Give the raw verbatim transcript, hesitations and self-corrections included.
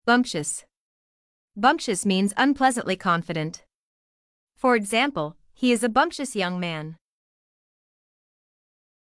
Bunctious. Bunctious means unpleasantly confident. For example, he is a bunctious young man.